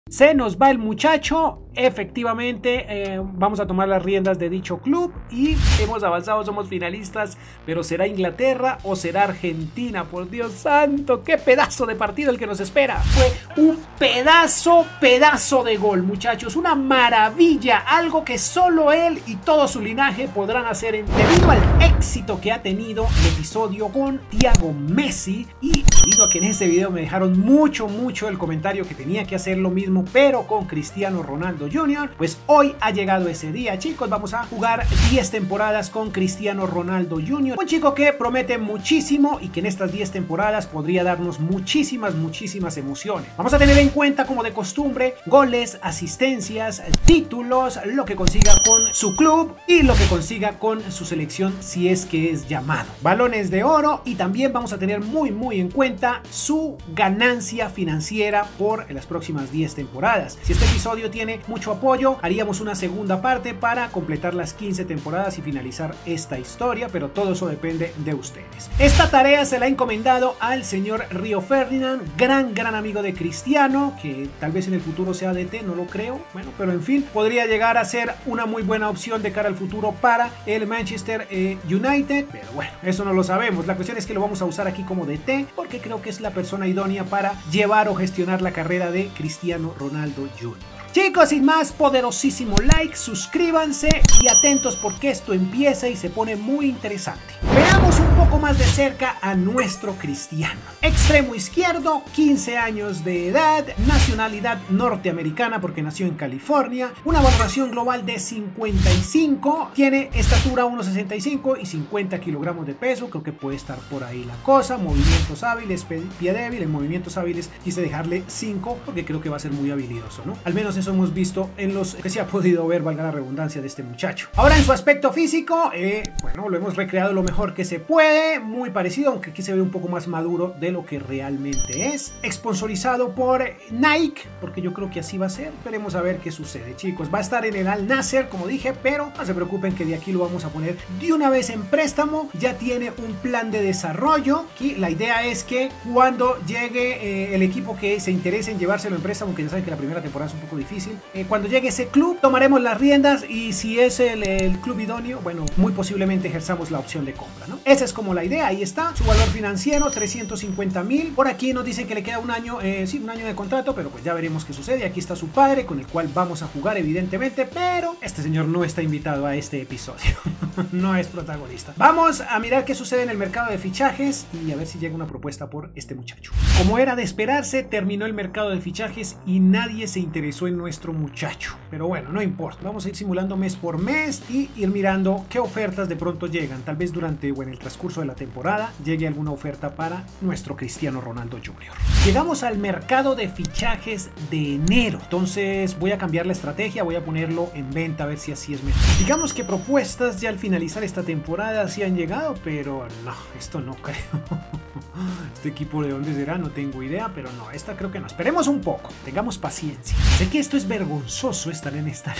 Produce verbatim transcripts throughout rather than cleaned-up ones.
Se nos va el muchacho, efectivamente eh, vamos a tomar las riendas de dicho club y hemos avanzado, somos finalistas, pero ¿será Inglaterra o será Argentina? Por Dios santo, qué pedazo de partido el que nos espera. Fue un pedazo, pedazo de gol, muchachos, una maravilla, algo que solo él y todo su linaje podrán hacer en, debido al éxito que ha tenido el episodio con Thiago Messi y debido a que en ese video me dejaron mucho, mucho el comentario que tenía que hacer lo mismo pero con Cristiano Ronaldo junior Pues hoy ha llegado ese día, chicos. Vamos a jugar diez temporadas con Cristiano Ronaldo junior Un chico que promete muchísimo y que en estas diez temporadas podría darnos muchísimas, muchísimas emociones. Vamos a tener en cuenta, como de costumbre, goles, asistencias, títulos, lo que consiga con su club y lo que consiga con su selección si es que es llamado. Balones de oro y también vamos a tener muy, muy en cuenta su ganancia financiera por las próximas diez temporadas. temporadas. Si este episodio tiene mucho apoyo, haríamos una segunda parte para completar las quince temporadas y finalizar esta historia, pero todo eso depende de ustedes. Esta tarea se la ha encomendado al señor Río Ferdinand, gran, gran amigo de Cristiano, que tal vez en el futuro sea D T, no lo creo, bueno, pero en fin, podría llegar a ser una muy buena opción de cara al futuro para el Manchester eh, United, pero bueno, eso no lo sabemos. La cuestión es que lo vamos a usar aquí como D T, porque creo que es la persona idónea para llevar o gestionar la carrera de Cristiano Ronaldo junior Chicos, sin más, poderosísimo like, suscríbanse y atentos porque esto empieza y se pone muy interesante. Veamos un poco más de cerca a nuestro Cristiano. Extremo izquierdo, quince años de edad, nacionalidad norteamericana porque nació en California, una valoración global de cincuenta y cinco, tiene estatura uno sesenta y cinco y cincuenta kilogramos de peso, creo que puede estar por ahí la cosa. Movimientos hábiles, pie débil, en movimientos hábiles quise dejarle cinco porque creo que va a ser muy habilidoso, ¿no? Al menos eso hemos visto en los que se ha podido ver, valga la redundancia, de este muchacho. Ahora en su aspecto físico, eh, bueno, lo hemos recreado lo mejor que se puede, muy parecido, aunque aquí se ve un poco más maduro de lo que realmente es. Sponsorizado por Nike, porque yo creo que así va a ser. Esperemos a ver qué sucede, chicos. Va a estar en el Al Nassr, como dije, pero no se preocupen que de aquí lo vamos a poner de una vez en préstamo. Ya tiene un plan de desarrollo. Aquí la idea es que cuando llegue eh, el equipo que se interese en llevárselo en préstamo, que ya saben que la primera temporada es un poco difícil, Eh, cuando llegue ese club tomaremos las riendas y si es el, el club idóneo, bueno, muy posiblemente ejerzamos la opción de compra, ¿no? Esa es como la idea. Ahí está su valor financiero, trescientos cincuenta mil. Por aquí nos dicen que le queda un año, eh, sí, un año de contrato, pero pues ya veremos qué sucede. Aquí está su padre, con el cual vamos a jugar evidentemente, pero este señor no está invitado a este episodio. No es protagonista. Vamos a mirar qué sucede en el mercado de fichajes y a ver si llega una propuesta por este muchacho. Como era de esperarse, terminó el mercado de fichajes y nadie se interesó en nuestro muchacho, pero bueno, no importa, vamos a ir simulando mes por mes y ir mirando qué ofertas de pronto llegan. Tal vez durante o en el transcurso de la temporada llegue alguna oferta para nuestro Cristiano Ronaldo junior Llegamos al mercado de fichajes de enero, entonces voy a cambiar la estrategia, voy a ponerlo en venta a ver si así es mejor. Digamos que propuestas ya al finalizar esta temporada sí han llegado, pero no, esto no creo. Este equipo de dónde será, no tengo idea, pero no, esta creo que no. Esperemos un poco, tengamos paciencia. Sé que esto es vergonzoso estar en esta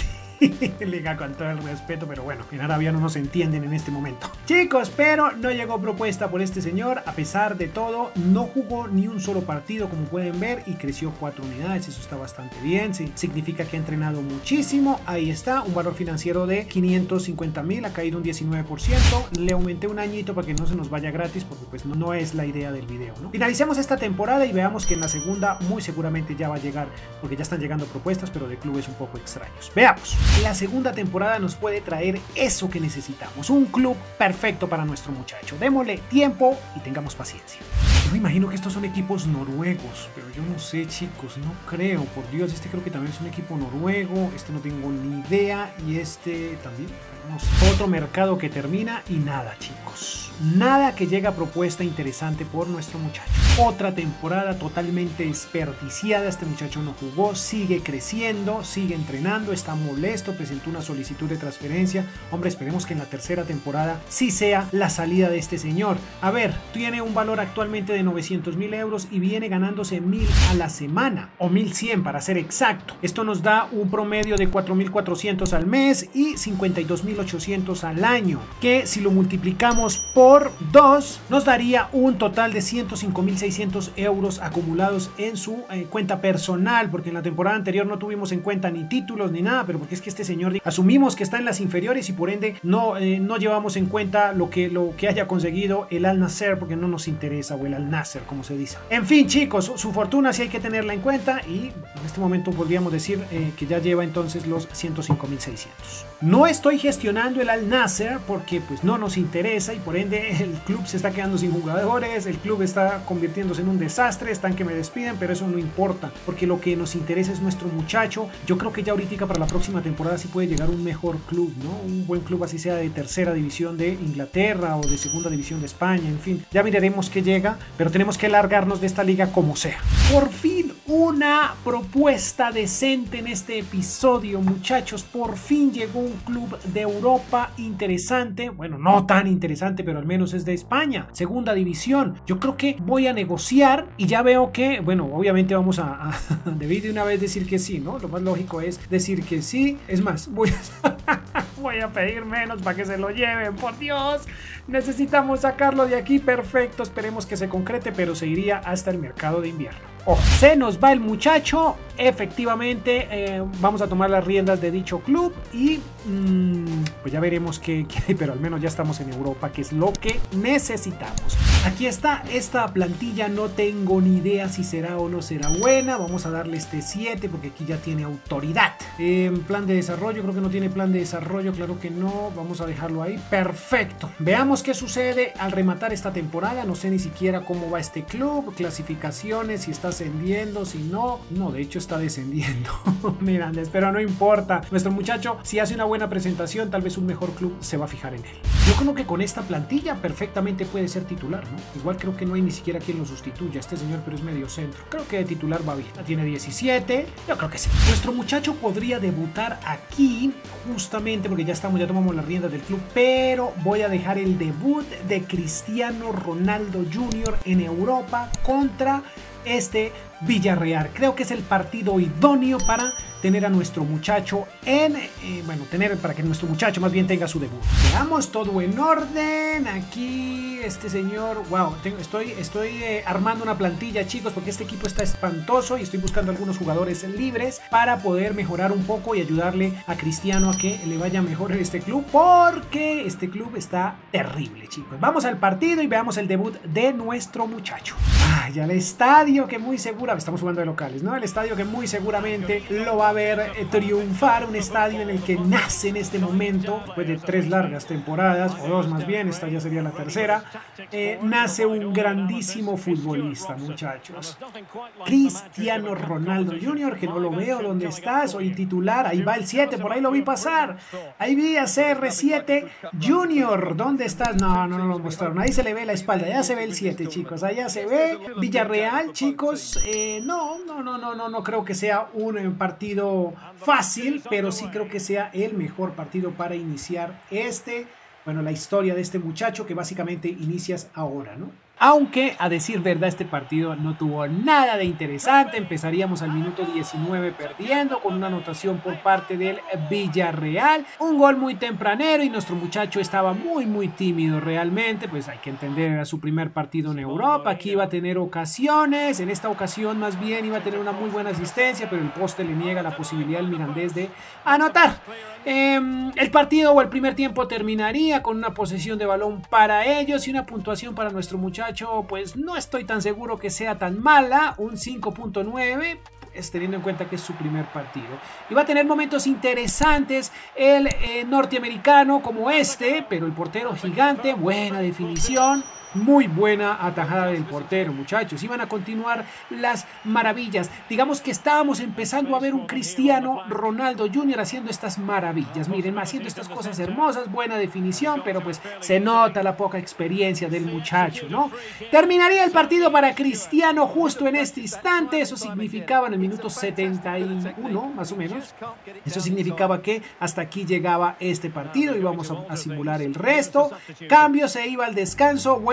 liga, con todo el respeto, pero bueno, en Arabia no nos entienden en este momento. Chicos, pero no llegó propuesta por este señor. A pesar de todo, no jugó ni un solo partido, como pueden ver, y creció cuatro unidades. Eso está bastante bien, sí, significa que ha entrenado muchísimo. Ahí está, un valor financiero de quinientos cincuenta mil, ha caído un diecinueve por ciento. Le aumenté un añito para que no se nos vaya gratis, porque pues no, no es la idea del video, ¿no? Finalicemos esta temporada y veamos que en la segunda muy seguramente ya va a llegar, porque ya están llegando propuestas, pero de clubes un poco extraños. Veamos. La segunda temporada nos puede traer eso que necesitamos, un club perfecto para nuestro muchacho. Démosle tiempo y tengamos paciencia. Yo me imagino que estos son equipos noruegos, pero yo no sé, chicos, no creo. Por Dios, este creo que también es un equipo noruego, este no tengo ni idea y este también. No sé. Otro mercado que termina y nada, chicos. Nada que llega a propuesta interesante por nuestro muchacho. Otra temporada totalmente desperdiciada. Este muchacho no jugó, sigue creciendo, sigue entrenando, está molesto, presentó una solicitud de transferencia. Hombre, esperemos que en la tercera temporada sí sea la salida de este señor. A ver, tiene un valor actualmente aproximadamente de novecientos mil euros y viene ganándose mil a la semana, o mil cien para ser exacto. Esto nos da un promedio de cuatro mil cuatrocientos al mes y cincuenta y dos mil ochocientos al año, que si lo multiplicamos por dos nos daría un total de ciento cinco mil seiscientos euros acumulados en su eh, cuenta personal, porque en la temporada anterior no tuvimos en cuenta ni títulos ni nada, pero porque es que este señor asumimos que está en las inferiores y por ende no, eh, no llevamos en cuenta lo que, lo que haya conseguido el Al Nassr, porque no nos interesa, o el Al Nassr como se dice. En fin, chicos, su, su fortuna sí hay que tenerla en cuenta y en este momento podríamos decir eh, que ya lleva entonces los ciento cinco mil seiscientos. No estoy gestionando el Al Nassr porque pues no nos interesa y por ende el club se está quedando sin jugadores, el club está convirtiéndose en un desastre, están que me despiden, pero eso no importa porque lo que nos interesa es nuestro muchacho. Yo creo que ya ahorita para la próxima temporada sí puede llegar un mejor club, ¿no? Un buen club, así sea de tercera división de Inglaterra o de segunda división de España, en fin, ya miraremos qué llega, pero tenemos que largarnos de esta liga como sea. Por fin una propuesta decente en este episodio, muchachos, por fin llegó un club de Europa interesante, bueno, no tan interesante, pero al menos es de España, segunda división. Yo creo que voy a negociar y ya veo que, bueno, obviamente vamos a, a debí de una vez decir que sí, ¿no? Lo más lógico es decir que sí, es más, voy a, voy a pedir menos para que se lo lleven, por Dios, necesitamos sacarlo de aquí, perfecto, esperemos que se concrete, pero se iría hasta el mercado de invierno. Oh, se nos va el muchacho, efectivamente eh, vamos a tomar las riendas de dicho club y mmm, pues ya veremos qué, qué hay, pero al menos ya estamos en Europa, que es lo que necesitamos. Aquí está esta plantilla, no tengo ni idea si será o no será buena, vamos a darle este siete porque aquí ya tiene autoridad. Eh, plan de desarrollo, creo que no tiene plan de desarrollo, claro que no, vamos a dejarlo ahí, perfecto. Veamos qué sucede al rematar esta temporada, no sé ni siquiera cómo va este club, clasificaciones, si está ascendiendo, si no, no, de hecho está descendiendo. Miran, pero no importa, nuestro muchacho si hace una buena presentación, tal vez un mejor club se va a fijar en él. Yo creo que con esta plantilla perfectamente puede ser titular, ¿no? Igual creo que no hay ni siquiera quien lo sustituya, este señor, pero es medio centro, creo que de titular va bien, tiene diecisiete, yo creo que sí. Nuestro muchacho podría debutar aquí, justamente porque ya estamos, ya tomamos las riendas del club, pero voy a dejar el debut de Cristiano Ronaldo junior en Europa contra este Villarreal. Creo que es el partido idóneo para tener a nuestro muchacho en, eh, bueno, tener para que nuestro muchacho más bien tenga su debut. Veamos todo en orden. Aquí este señor, wow, tengo, estoy, estoy eh, armando una plantilla, chicos, porque este equipo está espantoso y estoy buscando algunos jugadores libres para poder mejorar un poco y ayudarle a Cristiano a que le vaya mejor en este club, porque este club está terrible, chicos. Vamos al partido y veamos el debut de nuestro muchacho. Ah, ya el estadio que muy segura, estamos jugando de locales, ¿no? El estadio que muy seguramente lo va a ver eh, triunfar, un estadio en el que nace en este momento, después de tres largas temporadas, o dos más bien, esta ya sería la tercera, eh, nace un grandísimo futbolista, muchachos. Cristiano Ronaldo junior, que no lo veo, ¿dónde está? Soy titular, ahí va el siete, por ahí lo vi pasar, ahí vi a C R siete junior, ¿dónde estás? No, no, no lo mostraron, ahí se le ve la espalda, ya se ve el siete, chicos, allá se ve Villarreal, chicos, eh, no, no, no, no, no, no creo que sea un eh, partido fácil, pero sí creo que sea el mejor partido para iniciar este, bueno, la historia de este muchacho que básicamente inicias ahora, ¿no? Aunque, a decir verdad, este partido no tuvo nada de interesante. Empezaríamos al minuto diecinueve perdiendo con una anotación por parte del Villarreal. Un gol muy tempranero y nuestro muchacho estaba muy, muy tímido realmente. Pues hay que entender, era su primer partido en Europa. Aquí iba a tener ocasiones. En esta ocasión, más bien, iba a tener una muy buena asistencia, pero el poste le niega la posibilidad al Mirandés de anotar. Eh, el partido o el primer tiempo terminaría con una posesión de balón para ellos y una puntuación para nuestro muchacho, pues no estoy tan seguro que sea tan mala, un cinco punto nueve, pues, teniendo en cuenta que es su primer partido. Y va a tener momentos interesantes el eh, norteamericano como este, pero el portero gigante, buena definición. Muy buena atajada del portero, muchachos. Iban a continuar las maravillas. Digamos que estábamos empezando a ver un Cristiano Ronaldo junior haciendo estas maravillas. Miren, haciendo estas cosas hermosas, buena definición, pero pues se nota la poca experiencia del muchacho, ¿no? Terminaría el partido para Cristiano justo en este instante. Eso significaba en el minuto setenta y uno, más o menos. Eso significaba que hasta aquí llegaba este partido y vamos a, a simular el resto. Cambio, se iba al descanso. Buen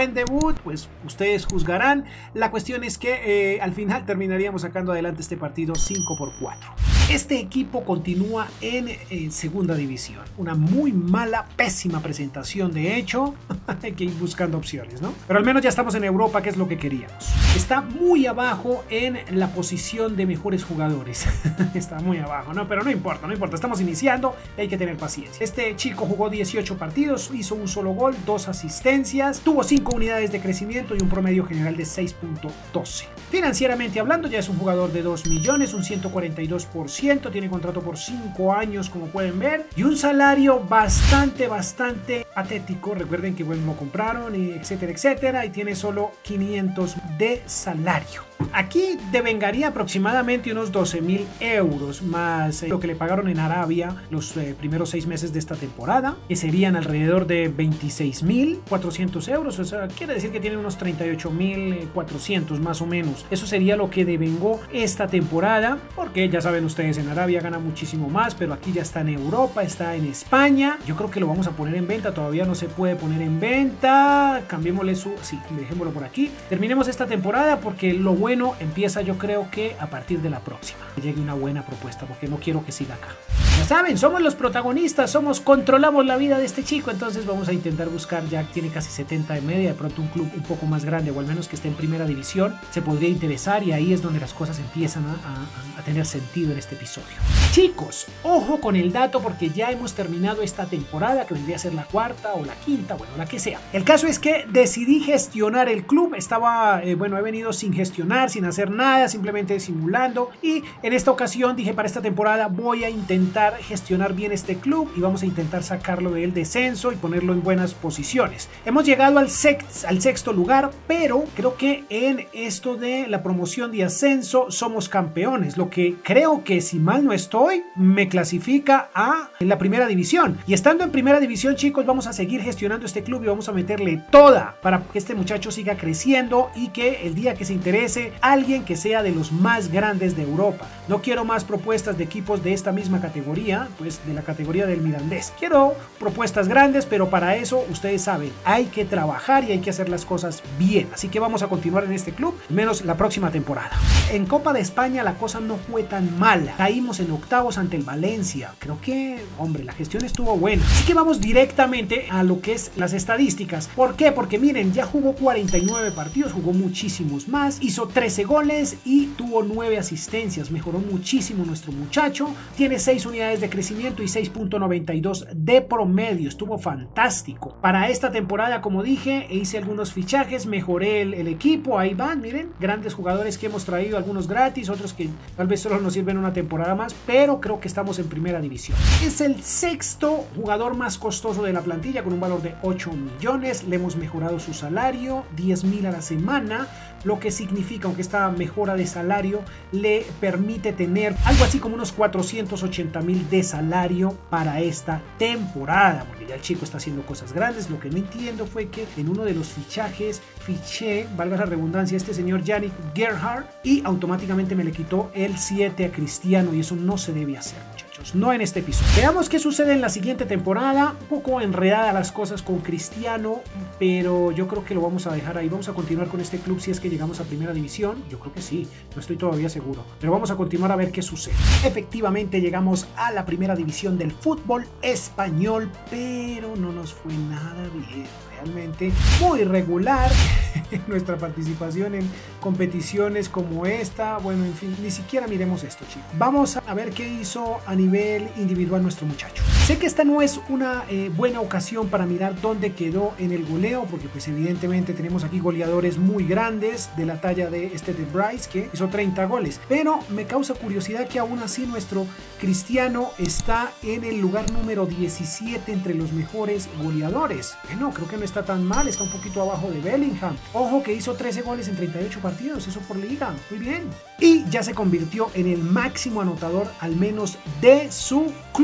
buen debut, pues ustedes juzgarán. La cuestión es que eh, al final terminaríamos sacando adelante este partido cinco por cuatro. Este equipo continúa en, en segunda división. Una muy mala, pésima presentación de hecho. Hay que ir buscando opciones, ¿no? Pero al menos ya estamos en Europa, que es lo que queríamos. Está muy abajo en la posición de mejores jugadores. Está muy abajo, ¿no? Pero no importa, no importa. Estamos iniciando y hay que tener paciencia. Este chico jugó dieciocho partidos, hizo un solo gol, dos asistencias, tuvo cinco unidades de crecimiento y un promedio general de seis punto doce. Financieramente hablando, ya es un jugador de dos millones, un ciento cuarenta y dos por ciento, tiene contrato por cinco años, como pueden ver, y un salario bastante, bastante patético. Recuerden que bueno, lo compraron, y etcétera, etcétera, y tiene solo quinientos de salario. Aquí devengaría aproximadamente unos doce mil euros más eh, lo que le pagaron en Arabia los eh, primeros seis meses de esta temporada, que serían alrededor de veintiséis mil cuatrocientos euros. O sea, quiere decir que tiene unos treinta y ocho mil cuatrocientos más o menos. Eso sería lo que devengó esta temporada, porque ya saben ustedes, en Arabia gana muchísimo más, pero aquí ya está en Europa, está en España. Yo creo que lo vamos a poner en venta, todavía no se puede poner en venta. Cambiémosle su... sí, dejémoslo por aquí. Terminemos esta temporada porque lo bueno Bueno, empieza yo creo que a partir de la próxima. Que llegue una buena propuesta porque no quiero que siga acá. Ya saben, somos los protagonistas, somos, controlamos la vida de este chico, entonces vamos a intentar buscar, ya tiene casi setenta de media, de pronto un club un poco más grande o al menos que esté en primera división, se podría interesar y ahí es donde las cosas empiezan a, a, a tener sentido en este episodio. Chicos, ojo con el dato porque ya hemos terminado esta temporada que vendría a ser la cuarta o la quinta, bueno, la que sea. El caso es que decidí gestionar el club, estaba, eh, bueno, he venido sin gestionar, sin hacer nada, simplemente simulando, y en esta ocasión dije, para esta temporada voy a intentar gestionar bien este club y vamos a intentar sacarlo del descenso y ponerlo en buenas posiciones. Hemos llegado al, sext, al sexto lugar, pero creo que en esto de la promoción de ascenso somos campeones, lo que creo que, si mal no estoy, me clasifica a la primera división. Y estando en primera división, chicos, vamos a seguir gestionando este club y vamos a meterle toda para que este muchacho siga creciendo y que el día que se interese alguien que sea de los más grandes de Europa. No quiero más propuestas de equipos de esta misma categoría, pues de la categoría del Mirandés. Quiero propuestas grandes, pero para eso ustedes saben, hay que trabajar y hay que hacer las cosas bien. Así que vamos a continuar en este club, al menos la próxima temporada. En Copa de España la cosa no fue tan mala. Caímos en octavos ante el Valencia. Creo que, hombre, la gestión estuvo buena. Así que vamos directamente a lo que es las estadísticas. ¿Por qué? Porque miren, ya jugó cuarenta y nueve partidos, jugó muchísimos más, hizo trece goles y tuvo nueve asistencias. Mejoró muchísimo nuestro muchacho. Tiene seis unidades de crecimiento y seis punto noventa y dos de promedio. Estuvo fantástico. Para esta temporada, como dije, hice algunos fichajes, mejoré el, el equipo. Ahí van, miren, grandes jugadores que hemos traído, algunos gratis, otros que tal vez solo nos sirven una temporada más, pero creo que estamos en primera división. Es el sexto jugador más costoso de la plantilla con un valor de ocho millones. Le hemos mejorado su salario, diez mil a la semana, lo que significa, aunque esta mejora de salario le permite tener algo así como unos cuatrocientos ochenta mil de salario para esta temporada, porque ya el chico está haciendo cosas grandes. Lo que no entiendo fue que en uno de los fichajes fiché, valga la redundancia, este señor Yannick Gerhardt y automáticamente me le quitó el siete a Cristiano y eso no se debe hacer, muchachos, no en este episodio. Veamos qué sucede en la siguiente temporada. Un poco enredada las cosas con Cristiano, pero yo creo que lo vamos a dejar ahí. Vamos a continuar con este club si es que llegamos a primera división. Yo creo que sí, no estoy todavía seguro, pero vamos a continuar a ver qué sucede. Efectivamente llegamos a la primera división del fútbol español, pero no nos fue nada bien. Realmente muy regular nuestra participación en competiciones como esta. Bueno, en fin, ni siquiera miremos esto, chicos. Vamos a ver qué hizo a nivel individual nuestro muchacho. Sé que esta no es una eh, buena ocasión para mirar dónde quedó en el goleo, porque pues evidentemente tenemos aquí goleadores muy grandes de la talla de este de Bryce, que hizo treinta goles, pero me causa curiosidad que aún así nuestro Cristiano está en el lugar número diecisiete entre los mejores goleadores. Bueno, creo que no está tan mal, está un poquito abajo de Bellingham. Ojo que hizo trece goles en treinta y ocho partidos, eso por liga, muy bien. Y ya se convirtió en el máximo anotador al menos de su club.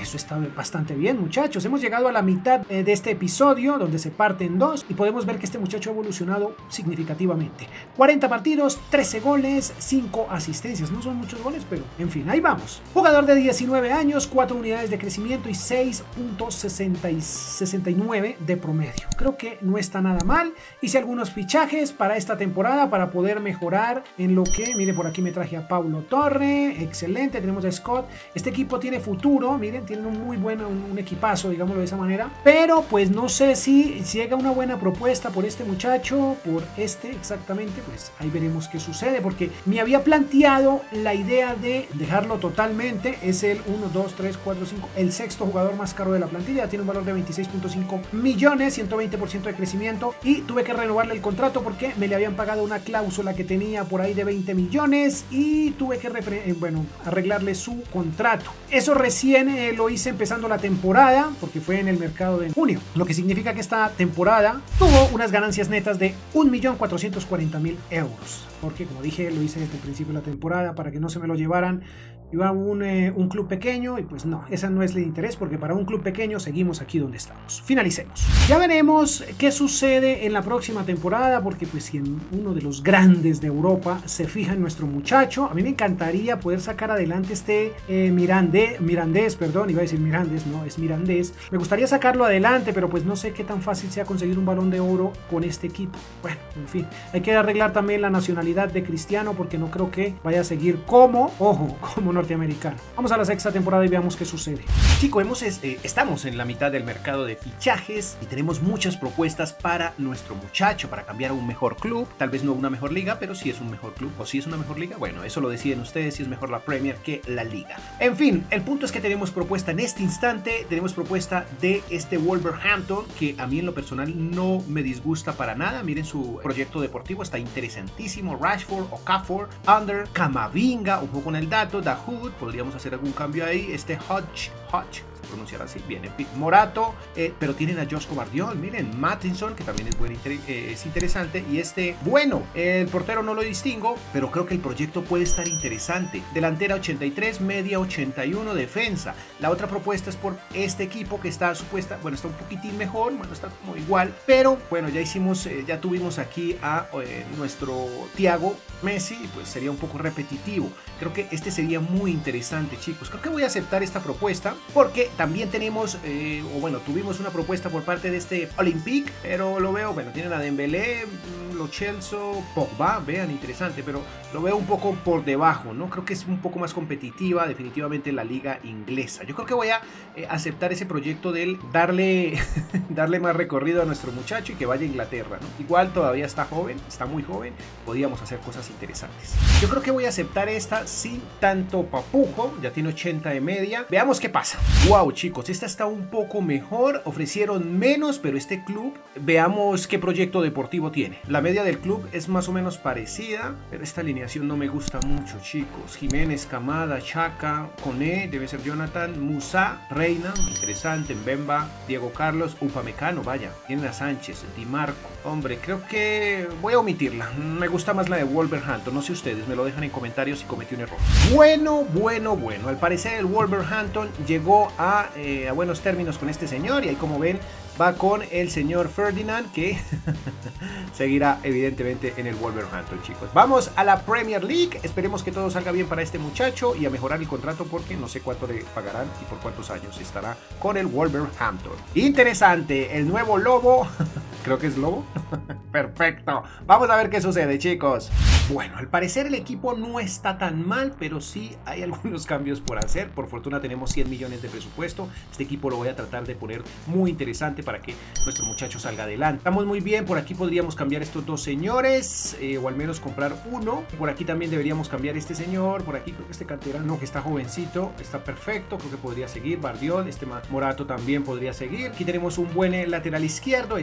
Eso está bastante bien, muchachos. Hemos llegado a la mitad de este episodio, donde se parte en dos, y podemos ver que este muchacho ha evolucionado significativamente. cuarenta partidos, trece goles, cinco asistencias. No son muchos goles, pero en fin, ahí vamos. Jugador de diecinueve años, cuatro unidades de crecimiento y seis punto sesenta y nueve de promedio. Creo que no está nada mal. Hice algunos fichajes para esta temporada para poder mejorar en lo que... Miren, por aquí me traje a Paulo Torre. Excelente, tenemos a Scott. Este equipo tiene futuro, miren, tiene un muy buen un, un equipazo, digámoslo de esa manera. Pero pues no sé si llega una buena propuesta por este muchacho, por este exactamente, pues ahí veremos qué sucede, porque me había planteado la idea de dejarlo totalmente. Es el uno, dos, tres, cuatro, cinco, el sexto jugador más caro de la plantilla, tiene un valor de veintiséis punto cinco millones, ciento veinte por ciento de crecimiento, y tuve que renovarle el contrato porque me le habían pagado una cláusula que tenía por ahí de veinte millones y tuve que bueno, arreglarle su contrato. Eso recién eh, lo hice empezando la temporada, porque fue en el mercado de junio, lo que significa que esta temporada tuvo unas ganancias netas de un millón cuatrocientos cuarenta mil euros, porque como dije, lo hice desde el principio de la temporada para que no se me lo llevaran. Iba un, eh, un club pequeño y pues no, esa no es el interés, porque para un club pequeño seguimos aquí donde estamos. Finalicemos. Ya veremos qué sucede en la próxima temporada, porque pues si en uno de los grandes de Europa se fija en nuestro muchacho, a mí me encantaría poder sacar adelante este eh, Mirandé, Mirandés, perdón, iba a decir Mirandés, no, es Mirandés. Me gustaría sacarlo adelante, pero pues no sé qué tan fácil sea conseguir un balón de oro con este equipo. Bueno, en fin, hay que arreglar también la nacionalidad de Cristiano, porque no creo que vaya a seguir como, ojo, como no norteamericano. Vamos a la sexta temporada y veamos qué sucede. Chicos, hemos, eh, estamos en la mitad del mercado de fichajes y tenemos muchas propuestas para nuestro muchacho, para cambiar a un mejor club, tal vez no una mejor liga, pero si es un mejor club o si es una mejor liga, bueno, eso lo deciden ustedes, si es mejor la Premier que la liga. En fin, el punto es que tenemos propuesta en este instante, tenemos propuesta de este Wolverhampton, que a mí en lo personal no me disgusta para nada. Miren su proyecto deportivo, está interesantísimo. Rashford, Okafor, Under, Camavinga, un poco con el dato, Dahoud, podríamos hacer algún cambio ahí, este Hodge, Hodge, se pronunciará así, bien, Morato, eh, pero tienen a Josko Vardiol, miren, Mattinson, que también es, buen, eh, es interesante, y este, bueno, el portero no lo distingo, pero creo que el proyecto puede estar interesante. Delantera ochenta y tres, media ochenta y uno, defensa. La otra propuesta es por este equipo que está supuesta, bueno, está un poquitín mejor, bueno, está como igual, pero bueno, ya hicimos, eh, ya tuvimos aquí a eh, nuestro Thiago Messi, pues sería un poco repetitivo. Creo que este sería muy interesante, chicos. Creo que voy a aceptar esta propuesta porque también tenemos, eh, o bueno, tuvimos una propuesta por parte de este Olympique, pero lo veo, bueno, tienen a Dembélé, Lo Celso, Pogba, vean, interesante, pero lo veo un poco por debajo, ¿no? Creo que es un poco más competitiva, definitivamente, la liga inglesa. Yo creo que voy a eh, aceptar ese proyecto del darle, darle más recorrido a nuestro muchacho y que vaya a Inglaterra, ¿no? Igual todavía está joven, está muy joven, podríamos hacer cosas interesantes. Yo creo que voy a aceptar esta sin tanto papujo, ya tiene ochenta de media. Veamos qué pasa. Wow, chicos, esta está un poco mejor, ofrecieron menos, pero este club, veamos qué proyecto deportivo tiene. La media del club es más o menos parecida, pero esta alineación no me gusta mucho, chicos. Jiménez, Camada, Chaka, Koné, debe ser Jonathan, Musa, Reina, interesante, Mbemba, Diego Carlos, Upamecano, vaya, tienen a Sánchez, Di Marco. Hombre, creo que voy a omitirla. Me gusta más la de Wolverhampton, no sé ustedes, me lo dejan en comentarios si cometí un error. Bueno, bueno, bueno, al parecer el Wolverhampton llegó a, eh, a buenos términos con este señor, y ahí, como ven, va con el señor Ferdinand, que seguirá evidentemente en el Wolverhampton, chicos. Vamos a la Premier League, esperemos que todo salga bien para este muchacho y a mejorar el contrato, porque no sé cuánto le pagarán y por cuántos años estará con el Wolverhampton. Interesante, el nuevo lobo, creo que es lobo. Perfecto, vamos a ver qué sucede, chicos. Bueno, al parecer el equipo no está tan mal, pero sí hay algunos cambios por hacer. Por fortuna tenemos cien millones de presupuesto. Este equipo lo voy a tratar de poner muy interesante para que nuestro muchacho salga adelante. Estamos muy bien, por aquí podríamos cambiar estos dos señores, eh, o al menos comprar uno. Por aquí también deberíamos cambiar este señor. Por aquí creo que este canterano, que está jovencito, está perfecto, creo que podría seguir. Vardiol, este Morato también podría seguir. Aquí tenemos un buen lateral izquierdo, etcétera.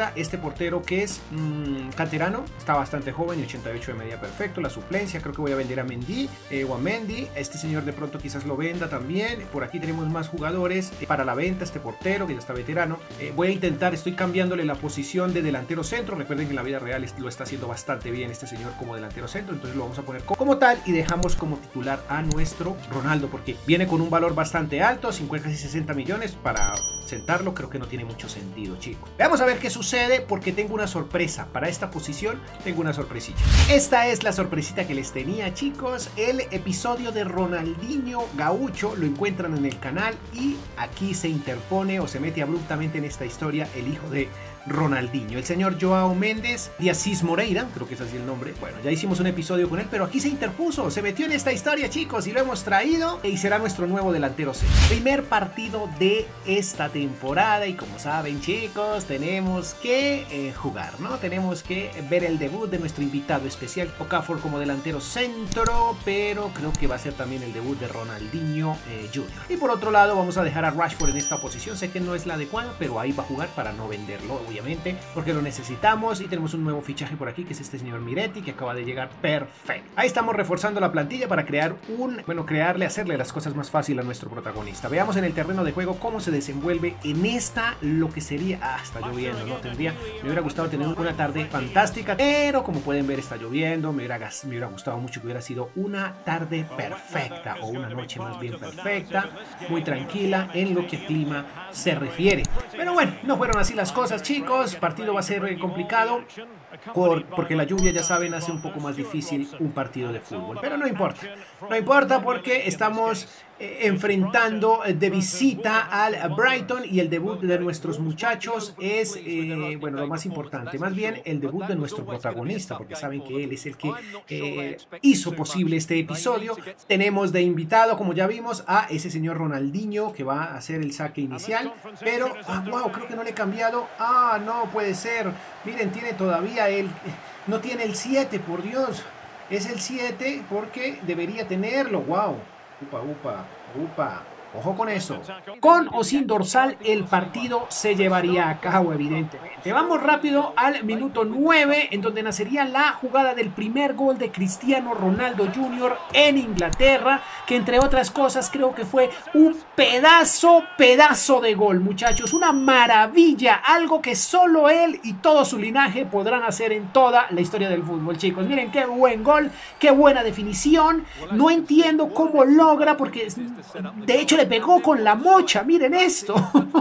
para este portero que es mmm, canterano, está bastante joven y ochenta y ocho de media perfecto. La suplencia, creo que voy a vender a Mendy eh, o a Mendy. Este señor de pronto quizás lo venda también. Por aquí tenemos más jugadores eh, para la venta, este portero que ya está veterano. Eh, voy a intentar, estoy cambiándole la posición de delantero centro. Recuerden que en la vida real lo está haciendo bastante bien este señor como delantero centro, entonces lo vamos a poner como tal y dejamos como titular a nuestro Ronaldo, porque viene con un valor bastante alto, cincuenta y sesenta millones. Para sentarlo creo que no tiene mucho sentido, chicos. Vamos a ver qué sucede, porque tengo una sorpresa para esta posición. Tengo una sorpresita. Esta es la sorpresita que les tenía, chicos. El episodio de Ronaldinho Gaucho lo encuentran en el canal y aquí se interpone o se mete abruptamente en esta historia el hijo de Ronaldinho, el señor Joao Méndez de Assis Moreira, creo que es así el nombre. Bueno, ya hicimos un episodio con él, pero aquí se interpuso, se metió en esta historia, chicos, y lo hemos traído y será nuestro nuevo delantero centro. Primer partido de esta temporada y como saben, chicos, tenemos que eh, jugar, ¿no? Tenemos que ver el debut de nuestro invitado especial, Okafor como delantero centro, pero creo que va a ser también el debut de Ronaldinho eh, junior Y por otro lado vamos a dejar a Rashford en esta posición, sé que no es la adecuada, pero ahí va a jugar para no venderlo, obviamente. Porque lo necesitamos y tenemos un nuevo fichaje por aquí que es este señor Miretti que acaba de llegar perfecto. Ahí estamos reforzando la plantilla para crear un, bueno, crearle, hacerle las cosas más fácil a nuestro protagonista. Veamos en el terreno de juego cómo se desenvuelve en esta, lo que sería, ah, está lloviendo, no tendría, me hubiera gustado tener una tarde fantástica, pero como pueden ver está lloviendo, me hubiera, me hubiera gustado mucho que hubiera sido una tarde perfecta o una noche más bien perfecta, muy tranquila en lo que a clima se refiere. Pero bueno, no fueron así las cosas, chicos. Partido va a ser complicado por, porque la lluvia, ya saben, hace un poco más difícil un partido de fútbol, pero no importa, no importa porque estamos eh, enfrentando de visita al Brighton y el debut de nuestros muchachos es, eh, bueno, lo más importante, más bien el debut de nuestro protagonista, porque saben que él es el que eh, hizo posible este episodio. Tenemos de invitado, como ya vimos, a ese señor Ronaldinho que va a hacer el saque inicial, pero, ah, wow, creo que no le he cambiado, ah, no puede ser, miren, tiene todavía el, no tiene el siete, por Dios, es el siete porque debería tenerlo, wow, upa, upa, upa. Ojo con eso. Con o sin dorsal, el partido se llevaría a cabo, evidentemente. Vamos rápido al minuto nueve, en donde nacería la jugada del primer gol de Cristiano Ronaldo junior en Inglaterra, que entre otras cosas creo que fue un pedazo, pedazo de gol, muchachos. Una maravilla, algo que solo él y todo su linaje podrán hacer en toda la historia del fútbol, chicos. Miren qué buen gol, qué buena definición. No entiendo cómo logra, porque de hecho le pegó con la mocha, miren esto.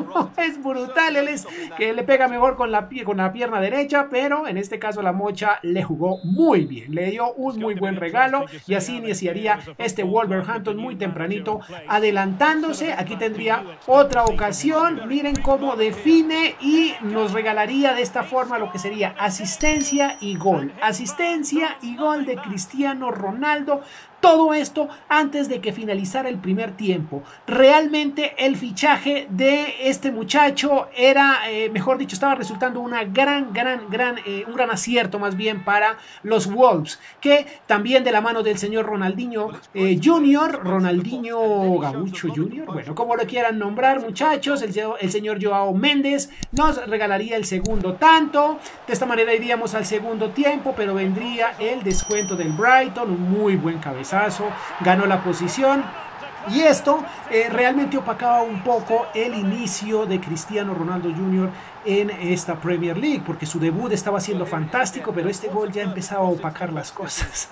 Es brutal, él es que le pega mejor con la, con la pierna derecha, pero en este caso la mocha le jugó muy bien, le dio un muy buen regalo y así iniciaría este Wolverhampton muy tempranito, adelantándose. Aquí tendría otra ocasión, miren cómo define y nos regalaría de esta forma lo que sería asistencia y gol, asistencia y gol de Cristiano Ronaldo. Todo esto antes de que finalizara el primer tiempo. Realmente el fichaje de este muchacho era, eh, mejor dicho, estaba resultando una gran, gran, gran, eh, un gran acierto más bien para los Wolves, que también de la mano del señor Ronaldinho eh, junior, Ronaldinho Gaucho junior, bueno, como lo quieran nombrar, muchachos, el, el señor Joao Méndez nos regalaría el segundo tanto. De esta manera iríamos al segundo tiempo, pero vendría el descuento del Brighton, un muy buen cabezazo. Ganó la posición y esto eh, realmente opacaba un poco el inicio de Cristiano Ronaldo junior en esta Premier League, porque su debut estaba siendo fantástico, pero este gol ya empezaba a opacar las cosas.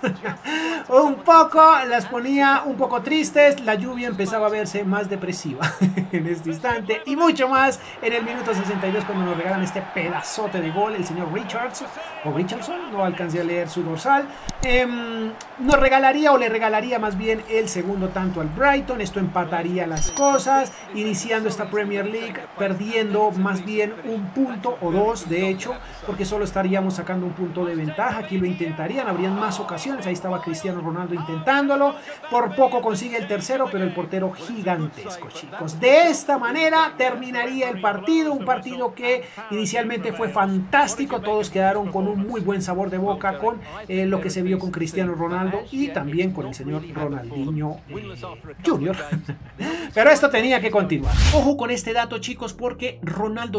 Un poco, las ponía un poco tristes, la lluvia empezaba a verse más depresiva en este instante, y mucho más en el minuto sesenta y dos cuando nos regalan este pedazote de gol, el señor Richards, o Richardson, no alcancé a leer su dorsal, eh, nos regalaría o le regalaría más bien el segundo tanto al Brighton. Esto empataría las cosas, iniciando esta Premier League, perdiendo más bien un punto o dos, de hecho, porque solo estaríamos sacando un punto de ventaja. Aquí lo intentarían, habrían más ocasiones. Ahí estaba Cristiano Ronaldo intentándolo, por poco consigue el tercero, pero el portero gigantesco, chicos. De esta manera terminaría el partido, un partido que inicialmente fue fantástico, todos quedaron con un muy buen sabor de boca con eh, lo que se vio con Cristiano Ronaldo y también con el señor Ronaldinho eh, junior Pero esto tenía que continuar. Ojo con este dato, chicos, porque Ronaldo junior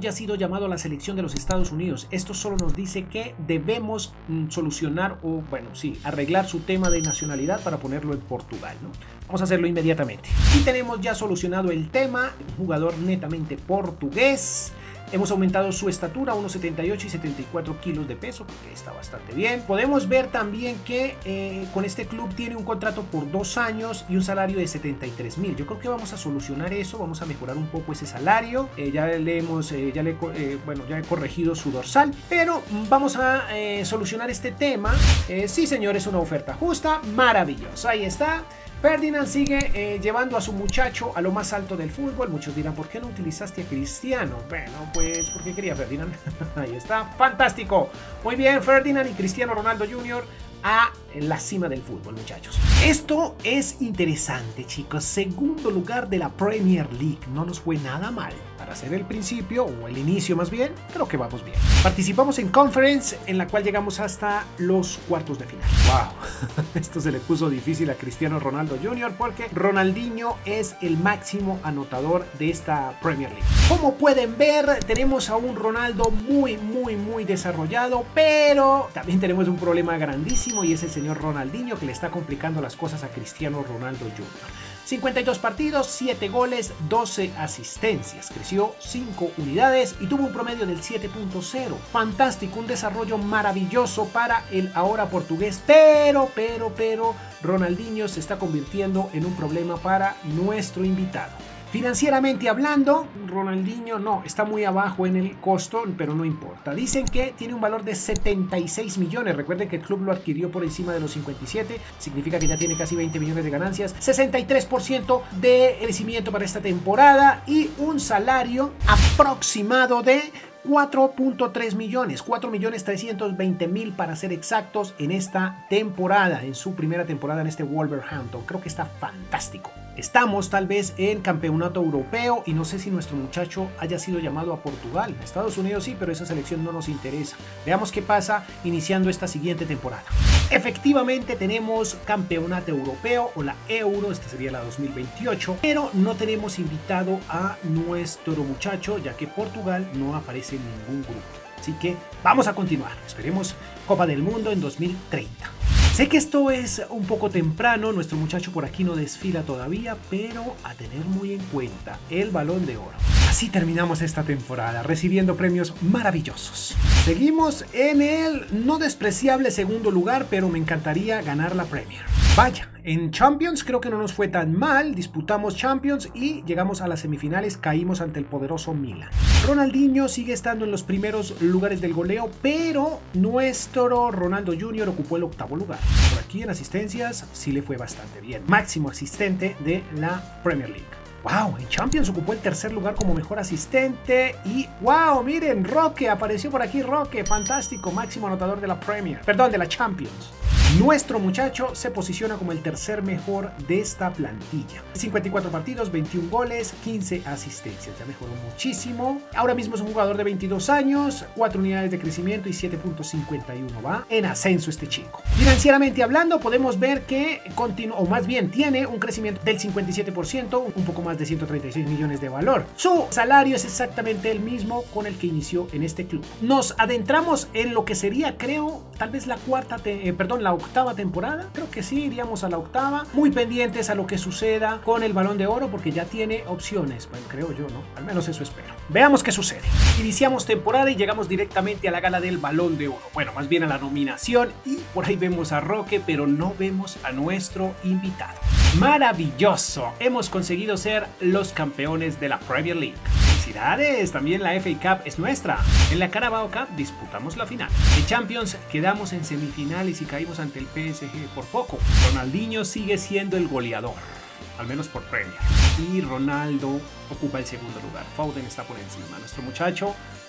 ya ha sido llamado a la selección de los Estados Unidos. Esto solo nos dice que debemos mm, solucionar o, bueno, sí, arreglar su tema de nacionalidad para ponerlo en Portugal, ¿no? Vamos a hacerlo inmediatamente. Y tenemos ya solucionado el tema, un jugador netamente portugués. Hemos aumentado su estatura a uno setenta y ocho y setenta y cuatro kilos de peso, porque está bastante bien. Podemos ver también que eh, con este club tiene un contrato por dos años y un salario de setenta y tres mil. Yo creo que vamos a solucionar eso, vamos a mejorar un poco ese salario. Eh, ya le hemos, eh, ya le, eh, bueno, ya he corregido su dorsal, pero vamos a eh, solucionar este tema. Eh, sí, señor, es una oferta justa, maravilloso. Ahí está. Ferdinand sigue eh, llevando a su muchacho a lo más alto del fútbol. Muchos dirán, ¿por qué no utilizaste a Cristiano? Bueno, pues porque quería Ferdinand. Ahí está, fantástico. Muy bien, Ferdinand y Cristiano Ronaldo junior a la cima del fútbol, muchachos. Esto es interesante, chicos. Segundo lugar de la Premier League. No nos fue nada mal. Para ser el principio, o el inicio más bien, creo que vamos bien. Participamos en Conference, en la cual llegamos hasta los cuartos de final. ¡Wow! Esto se le puso difícil a Cristiano Ronaldo junior porque Ronaldinho es el máximo anotador de esta Premier League. Como pueden ver, tenemos a un Ronaldo muy, muy, muy desarrollado, pero también tenemos un problema grandísimo y es el señor Ronaldinho que le está complicando las cosas a Cristiano Ronaldo junior cincuenta y dos partidos, siete goles, doce asistencias. Creció cinco unidades y tuvo un promedio del siete punto cero. Fantástico, un desarrollo maravilloso para el ahora portugués. Pero, pero, pero, Ronaldinho se está convirtiendo en un problema para nuestro invitado. Financieramente hablando, Ronaldinho no, está muy abajo en el costo, pero no importa. Dicen que tiene un valor de setenta y seis millones. Recuerden que el club lo adquirió por encima de los cincuenta y siete. Significa que ya tiene casi veinte millones de ganancias. sesenta y tres por ciento de crecimiento para esta temporada y un salario aproximado de cuatro punto tres millones, cuatro millones trescientos veinte mil para ser exactos en esta temporada, en su primera temporada en este Wolverhampton. Creo que está fantástico. Estamos tal vez en campeonato europeo y no sé si nuestro muchacho haya sido llamado a Portugal. Estados Unidos sí, pero esa selección no nos interesa. Veamos qué pasa iniciando esta siguiente temporada. Efectivamente tenemos campeonato europeo o la Euro, esta sería la dos mil veintiocho, pero no tenemos invitado a nuestro muchacho ya que Portugal no aparece en ningún grupo. Así que vamos a continuar. Esperemos Copa del Mundo en dos mil treinta. Sé que esto es un poco temprano, nuestro muchacho por aquí no desfila todavía, pero a tener muy en cuenta el Balón de Oro. Así terminamos esta temporada, recibiendo premios maravillosos. Seguimos en el no despreciable segundo lugar, pero me encantaría ganar la Premier. Vaya, en Champions creo que no nos fue tan mal, disputamos Champions y llegamos a las semifinales, caímos ante el poderoso Milan. Ronaldinho sigue estando en los primeros lugares del goleo, pero nuestro Ronaldo junior ocupó el octavo lugar. Por aquí en asistencias sí le fue bastante bien, máximo asistente de la Premier League. Wow, en Champions ocupó el tercer lugar como mejor asistente y wow, miren, Roque, apareció por aquí Roque, fantástico, máximo anotador de la Premier, perdón, de la Champions. Nuestro muchacho se posiciona como el tercer mejor de esta plantilla. cincuenta y cuatro partidos, veintiún goles, quince asistencias. Ya mejoró muchísimo. Ahora mismo es un jugador de veintidós años, cuatro unidades de crecimiento y siete punto cincuenta y uno. Va en ascenso este chico. Financieramente hablando, podemos ver que continúa, o más bien tiene un crecimiento del cincuenta y siete por ciento, un poco más de ciento treinta y seis millones de valor. Su salario es exactamente el mismo con el que inició en este club. Nos adentramos en lo que sería, creo, tal vez la cuarta, te, eh, perdón, la octava temporada. Creo que sí, iríamos a la octava. Muy pendientes a lo que suceda con el Balón de Oro porque ya tiene opciones. Bueno, creo yo, ¿no? Al menos eso espero. Veamos qué sucede. Iniciamos temporada y llegamos directamente a la gala del Balón de Oro. Bueno, más bien a la nominación y por ahí vemos a Roque, pero no vemos a nuestro invitado. ¡Maravilloso! Hemos conseguido ser los campeones de la Premier League. ¡Felicidades! También la F A Cup es nuestra. En la Carabao Cup disputamos la final. En Champions quedamos en semifinales y caímos ante el P S G por poco. Ronaldinho sigue siendo el goleador, al menos por Premier. Y Ronaldo ocupa el segundo lugar. Foden está por encima. Nuestro muchacho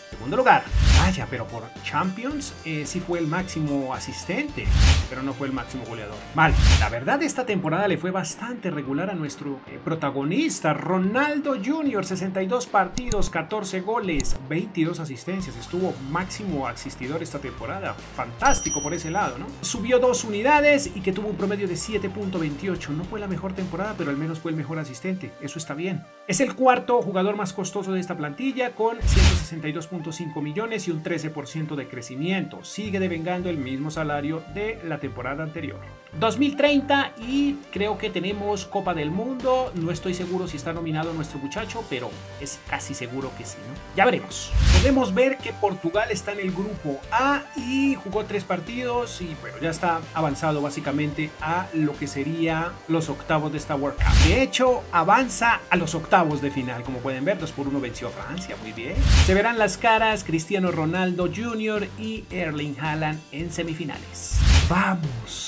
Segundo lugar. Vaya, pero por Champions eh, sí fue el máximo asistente, pero no fue el máximo goleador. Mal. La verdad, esta temporada le fue bastante regular a nuestro eh, protagonista, Ronaldo junior sesenta y dos partidos, catorce goles, veintidós asistencias. Estuvo máximo asistidor esta temporada. Fantástico por ese lado, ¿no? Subió dos unidades y que tuvo un promedio de siete punto veintiocho. No fue la mejor temporada, pero al menos fue el mejor asistente. Eso está bien. Es el cuarto jugador más costoso de esta plantilla con ciento sesenta y dos punto cinco millones y un trece por ciento de crecimiento. Sigue devengando el mismo salario de la temporada anterior. dos mil treinta y creo que tenemos Copa del Mundo. No estoy seguro si está nominado nuestro muchacho, pero es casi seguro que sí, ¿no? Ya veremos. Podemos ver que Portugal está en el grupo A y jugó tres partidos y bueno, ya está avanzado básicamente a lo que sería los octavos de esta World Cup. De hecho, avanza a los octavos de final. Como pueden ver, dos por uno venció a Francia. Muy bien. Se verán las caras Cristiano Ronaldo junior y Erling Haaland en semifinales. Vamos.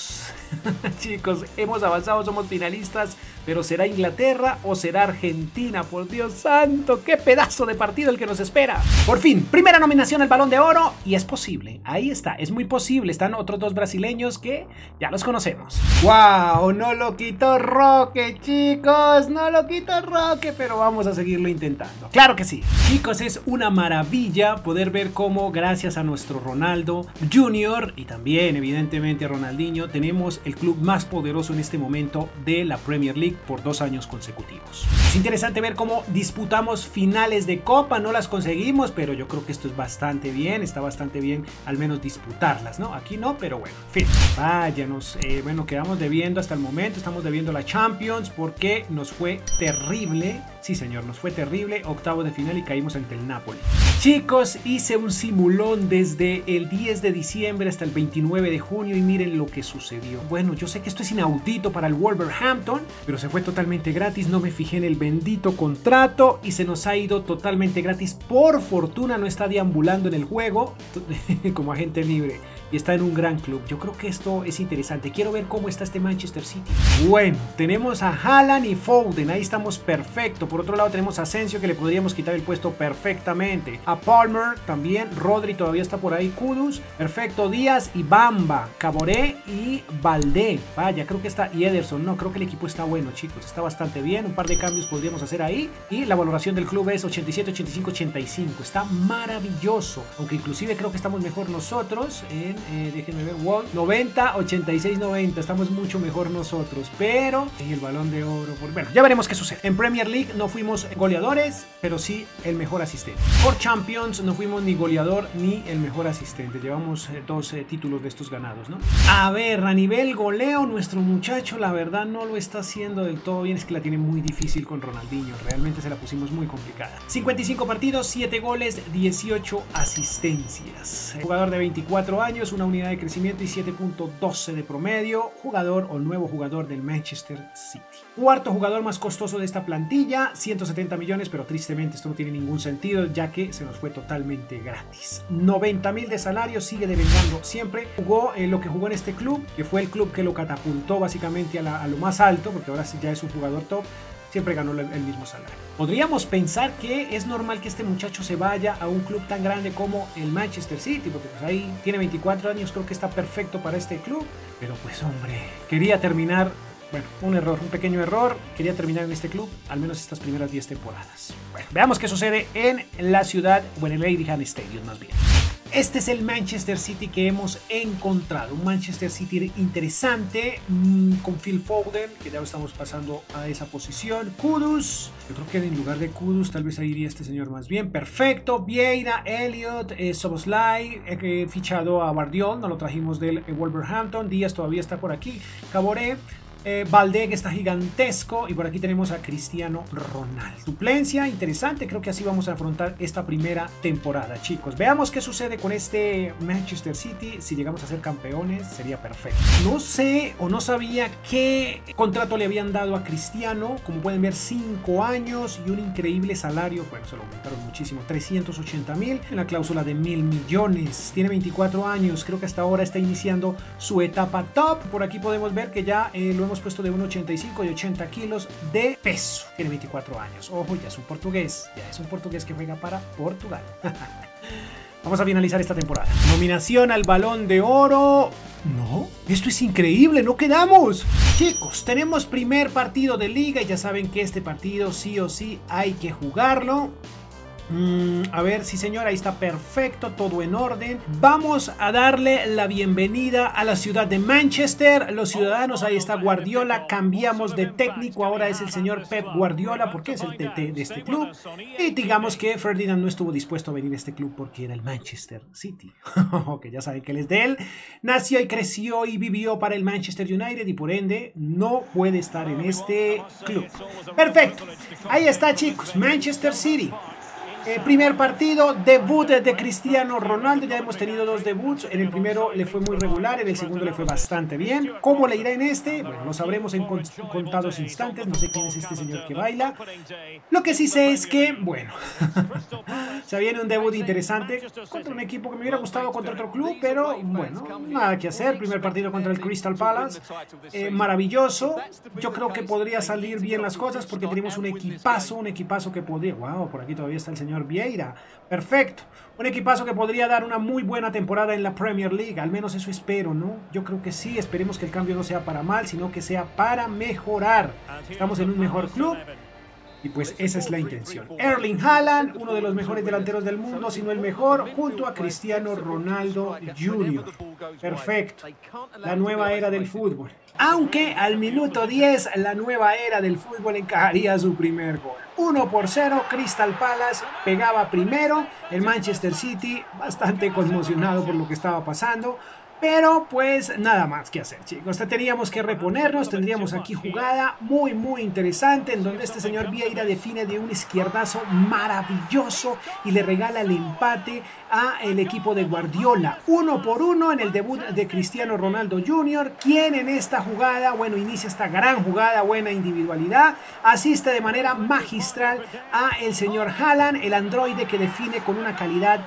Chicos, hemos avanzado, somos finalistas, pero ¿será Inglaterra o será Argentina? Por Dios santo, qué pedazo de partido el que nos espera. Por fin, primera nominación al Balón de Oro y es posible, ahí está, es muy posible. Están otros dos brasileños que ya los conocemos. ¡Wow! No lo quitó Roque, chicos, no lo quitó Roque, pero vamos a seguirlo intentando. Claro que sí. Chicos, es una maravilla poder ver cómo gracias a nuestro Ronaldo junior y también evidentemente a Ronaldinho tenemos el club más poderoso en este momento de la Premier League por dos años consecutivos. Es interesante ver cómo disputamos finales de Copa, no las conseguimos, pero yo creo que esto es bastante bien, está bastante bien al menos disputarlas, ¿no? Aquí no, pero bueno, en fin. Vaya, nos, eh, bueno, quedamos debiendo hasta el momento, estamos debiendo la Champions porque nos fue terrible. Sí, señor, nos fue terrible, octavo de final y caímos ante el Napoli. Chicos, hice un simulón desde el diez de diciembre hasta el veintinueve de junio y miren lo que sucedió. Bueno, yo sé que esto es inaudito para el Wolverhampton, pero se fue totalmente gratis, no me fijé en el bendito contrato y se nos ha ido totalmente gratis. Por fortuna no está deambulando en el juego como agente libre y está en un gran club. Yo creo que esto es interesante. Quiero ver cómo está este Manchester City. Bueno, tenemos a Haaland y Foden, ahí estamos perfecto. Por otro lado tenemos a Asensio que le podríamos quitar el puesto perfectamente. A Palmer también, Rodri todavía está por ahí, Kudus, perfecto, Díaz y Bamba, Caboré y Valdé. Vaya, creo que está, y Ederson. No, creo que el equipo está bueno, chicos, está bastante bien. Un par de cambios podríamos hacer ahí y la valoración del club es ochenta y siete, ochenta y cinco, ochenta y cinco. Está maravilloso, aunque inclusive creo que estamos mejor nosotros en Eh, déjenme ver, wow, noventa, ochenta y seis, noventa, estamos mucho mejor nosotros, pero en el Balón de Oro, por, bueno, ya veremos qué sucede. En Premier League no fuimos goleadores, pero sí el mejor asistente. Por Champions no fuimos ni goleador ni el mejor asistente, llevamos eh, dos eh, títulos de estos ganados, ¿no? A ver, a nivel goleo, nuestro muchacho la verdad no lo está haciendo del todo bien, es que la tiene muy difícil con Ronaldinho, realmente se la pusimos muy complicada. cincuenta y cinco partidos, siete goles, dieciocho asistencias. Jugador de veinticuatro años, una unidad de crecimiento y siete punto doce de promedio, jugador o nuevo jugador del Manchester City. Cuarto jugador más costoso de esta plantilla, ciento setenta millones, pero tristemente esto no tiene ningún sentido ya que se nos fue totalmente gratis. noventa mil de salario, sigue devengando siempre. Jugó eh, lo que jugó en este club, que fue el club que lo catapultó básicamente a, la, a lo más alto, porque ahora sí ya es un jugador top. Siempre ganó el mismo salario. Podríamos pensar que es normal que este muchacho se vaya a un club tan grande como el Manchester City, porque pues ahí tiene veinticuatro años, creo que está perfecto para este club. Pero pues hombre, quería terminar, bueno, un error, un pequeño error, quería terminar en este club, al menos estas primeras diez temporadas. Bueno, veamos qué sucede en la ciudad, o en el Etihad Stadium más bien. Este es el Manchester City que hemos encontrado, un Manchester City interesante, mmm, con Phil Foden, que ya lo estamos pasando a esa posición, Kudus, yo creo que en lugar de Kudus tal vez ahí iría este señor más bien, perfecto, Vieira, Elliot, eh, Szoboszlai, eh, fichado a Guardiola, no lo trajimos del eh, Wolverhampton, Díaz todavía está por aquí, Caboré, Eh, Valdé, que está gigantesco, y por aquí tenemos a Cristiano Ronaldo. Suplencia interesante, creo que así vamos a afrontar esta primera temporada, chicos. Veamos qué sucede con este Manchester City. Si llegamos a ser campeones sería perfecto. No sé o no sabía qué contrato le habían dado a Cristiano. Como pueden ver, cinco años y un increíble salario, bueno, se lo aumentaron muchísimo, trescientos ochenta mil, en la cláusula de mil millones. Tiene veinticuatro años, creo que hasta ahora está iniciando su etapa top. Por aquí podemos ver que ya eh, lo hemos puesto de uno ochenta y cinco y ochenta kilos de peso. Tiene veinticuatro años. Ojo, ya es un portugués. Ya es un portugués que juega para Portugal. Vamos a finalizar esta temporada. Nominación al Balón de Oro. No, esto es increíble, no quedamos. Chicos, tenemos primer partido de liga y ya saben que este partido sí o sí hay que jugarlo. Mm, a ver, sí señor, ahí está perfecto, todo en orden. Vamos a darle la bienvenida a la ciudad de Manchester. Los ciudadanos, ahí está Guardiola. Cambiamos de técnico, ahora es el señor Pep Guardiola porque es el T T de este club. Y digamos que Ferdinand no estuvo dispuesto a venir a este club porque era el Manchester City. Que ya saben que él es de él. Nació y creció y vivió para el Manchester United y por ende no puede estar en este club. Perfecto, ahí está chicos, Manchester City. Eh, primer partido, debut de Cristiano Ronaldo. Ya hemos tenido dos debuts. En el primero le fue muy regular, en el segundo le fue bastante bien. ¿Cómo le irá en este? Bueno, lo sabremos en contados instantes. No sé quién es este señor que baila. Lo que sí sé es que, bueno, se viene un debut interesante contra un equipo que me hubiera gustado contra otro club, pero bueno, nada que hacer. Primer partido contra el Crystal Palace. Eh, maravilloso. Yo creo que podría salir bien las cosas porque tenemos un equipazo, un equipazo que podría... Wow, por aquí todavía está el señor Vieira, perfecto, un equipazo que podría dar una muy buena temporada en la Premier League, al menos eso espero, ¿no? Yo creo que sí, esperemos que el cambio no sea para mal, sino que sea para mejorar. Estamos en un mejor club y pues esa es la intención. Erling Haaland, uno de los mejores delanteros del mundo, si no el mejor, junto a Cristiano Ronaldo junior Perfecto, la nueva era del fútbol. Aunque al minuto diez la nueva era del fútbol encajaría su primer gol. uno por cero, Crystal Palace pegaba primero, el Manchester City bastante conmocionado por lo que estaba pasando. Pero pues nada más que hacer, chicos. Teníamos que reponernos, tendríamos aquí jugada muy muy interesante en donde este señor Vieira define de un izquierdazo maravilloso y le regala el empate a el equipo de Guardiola. Uno por uno en el debut de Cristiano Ronaldo junior, quien en esta jugada, bueno, inicia esta gran jugada, buena individualidad, asiste de manera magistral a el señor Haaland, el androide que define con una calidad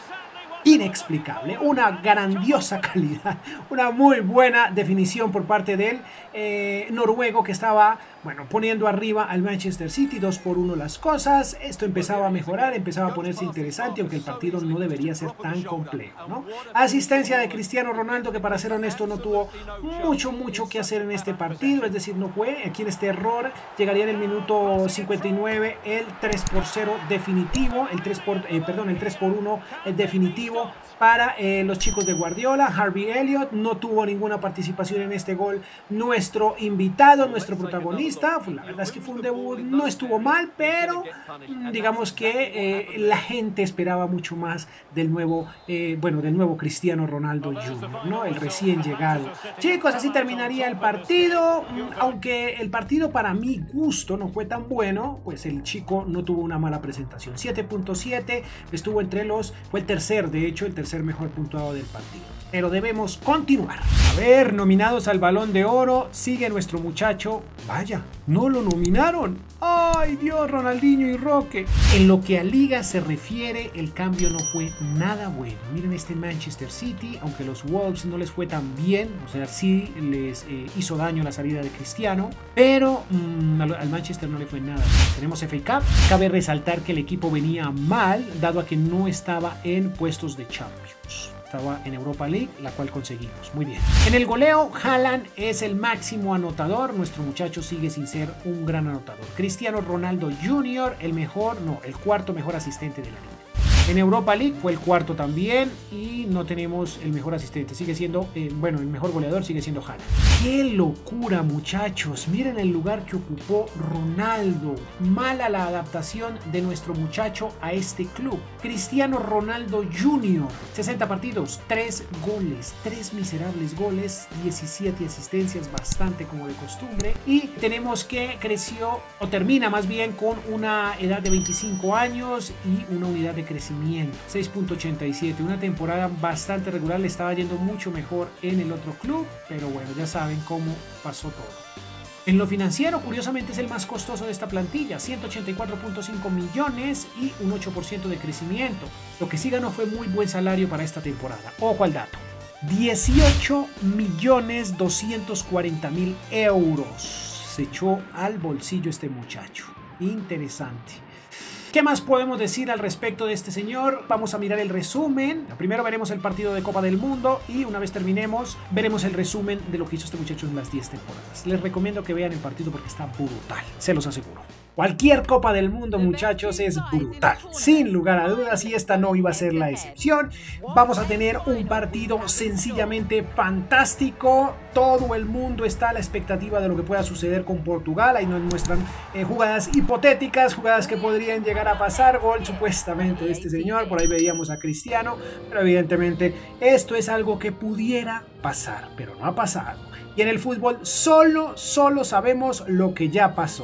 inexplicable, una grandiosa calidad, una muy buena definición por parte del eh, noruego que estaba, bueno, poniendo arriba al Manchester City, dos por uno las cosas. Esto empezaba a mejorar, empezaba a ponerse interesante, aunque el partido no debería ser tan complejo, ¿no? Asistencia de Cristiano Ronaldo, que para ser honesto no tuvo mucho, mucho que hacer en este partido, es decir, no fue, aquí en este error llegaría en el minuto cincuenta y nueve el tres por cero definitivo, el tres por, eh, perdón, el tres por uno el definitivo para eh, los chicos de Guardiola. Harvey Elliott no tuvo ninguna participación en este gol. Nuestro invitado, nuestro protagonista, la verdad es que fue un debut, no estuvo mal, pero digamos que eh, la gente esperaba mucho más del nuevo, eh, bueno, del nuevo Cristiano Ronaldo junior, ¿no? El recién llegado. Chicos, así terminaría el partido, aunque el partido para mi gusto no fue tan bueno, pues el chico no tuvo una mala presentación. siete punto siete, estuvo entre los, fue el tercer, de hecho, el tercer mejor puntuado del partido. Pero debemos continuar. A ver, nominados al Balón de Oro, sigue nuestro muchacho. Vaya, no lo nominaron. ¡Ay, Dios! Ronaldinho y Roque. En lo que a Liga se refiere, el cambio no fue nada bueno. Miren este Manchester City, aunque los Wolves no les fue tan bien, o sea, sí les eh, hizo daño la salida de Cristiano, pero mmm, al, al Manchester no le fue nada. Tenemos F A Cup. Cabe resaltar que el equipo venía mal, dado a que no estaba en puestos de Champions. Estaba en Europa League, la cual conseguimos. Muy bien. En el goleo, Haaland es el máximo anotador. Nuestro muchacho sigue sin ser un gran anotador. Cristiano Ronaldo junior, el mejor, no, el cuarto mejor asistente de la liga. En Europa League fue el cuarto también y no tenemos el mejor asistente. Sigue siendo, eh, bueno, el mejor goleador sigue siendo Haaland. ¡Qué locura, muchachos! Miren el lugar que ocupó Ronaldo. Mala la adaptación de nuestro muchacho a este club. Cristiano Ronaldo junior, sesenta partidos, tres goles, tres miserables goles, diecisiete asistencias, bastante como de costumbre. Y tenemos que creció, o termina más bien, con una edad de veinticinco años y una unidad de crecimiento. seis punto ochenta y siete, una temporada bastante regular, le estaba yendo mucho mejor en el otro club, pero bueno, ya saben cómo pasó todo. En lo financiero, curiosamente es el más costoso de esta plantilla, ciento ochenta y cuatro punto cinco millones y un ocho por ciento de crecimiento. Lo que sí ganó fue muy buen salario para esta temporada. Ojo al dato, dieciocho millones doscientos cuarenta mil euros se echó al bolsillo este muchacho. Interesante. ¿Qué más podemos decir al respecto de este señor? Vamos a mirar el resumen. Primero veremos el partido de Copa del Mundo y una vez terminemos veremos el resumen de lo que hizo este muchacho en las diez temporadas. Les recomiendo que vean el partido porque está brutal, se los aseguro. Cualquier Copa del Mundo, muchachos, es brutal, sin lugar a dudas, y esta no iba a ser la excepción. Vamos a tener un partido sencillamente fantástico. Todo el mundo está a la expectativa de lo que pueda suceder con Portugal. Ahí nos muestran eh, jugadas hipotéticas, jugadas que podrían llegar a pasar. Gol supuestamente de este señor, por ahí veíamos a Cristiano, pero evidentemente esto es algo que pudiera pasar, pero no ha pasado. Y en el fútbol solo, solo sabemos lo que ya pasó.